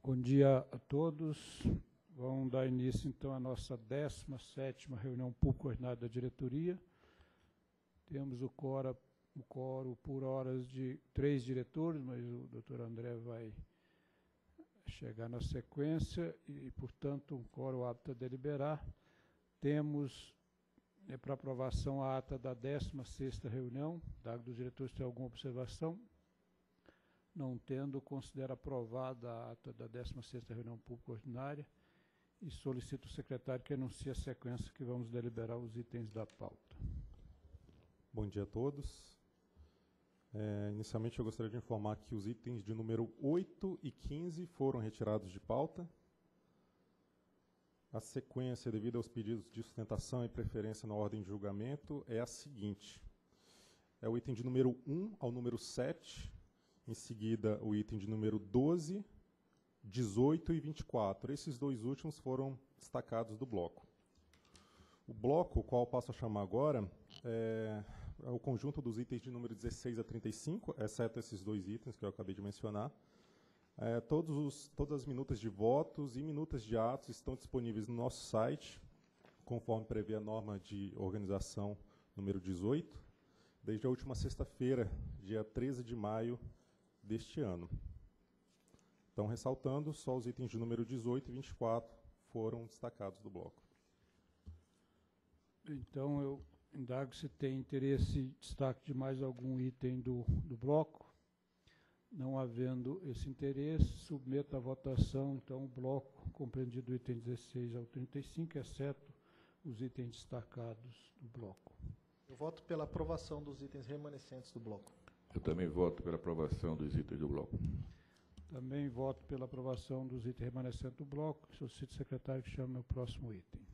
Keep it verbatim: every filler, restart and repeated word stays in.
Bom dia a todos. Vamos dar início, então, à nossa décima sétima reunião pública ordinária da diretoria. Temos o quórum, o quórum por horas de três diretores, mas o doutor André vai chegar na sequência e, portanto, um quórum apto a deliberar. Temos é, para aprovação a ata da décima sexta reunião. Dado dos diretores tem alguma observação? Não tendo, considero aprovada a ata da décima sexta reunião pública ordinária e solicito o secretário que anuncie a sequência que vamos deliberar os itens da pauta. Bom dia a todos. É, inicialmente, eu gostaria de informar que os itens de número oito e quinze foram retirados de pauta. A sequência, devido aos pedidos de sustentação e preferência na ordem de julgamento, é a seguinte. É o item de número um ao número sete, em seguida o item de número doze, dezoito e vinte e quatro. Esses dois últimos foram destacados do bloco. O bloco, o qual eu passo a chamar agora, é, é o conjunto dos itens de número dezesseis a trinta e cinco, exceto esses dois itens que eu acabei de mencionar. É, todos os, todas as minutas de votos e minutas de atos estão disponíveis no nosso site, conforme prevê a norma de organização número dezoito, desde a última sexta-feira, dia treze de maio deste ano. Então, ressaltando, só os itens de número dezoito e vinte e quatro foram destacados do bloco. Então, eu indago se tem interesse em destaque de mais algum item do, do bloco. Não havendo esse interesse, submeto à votação, então, o bloco compreendido do item dezesseis ao trinta e cinco, exceto os itens destacados do bloco. Eu voto pela aprovação dos itens remanescentes do bloco. Eu também voto pela aprovação dos itens do bloco. Também voto pela aprovação dos itens remanescentes do bloco. Solicito o secretário que chame o próximo item.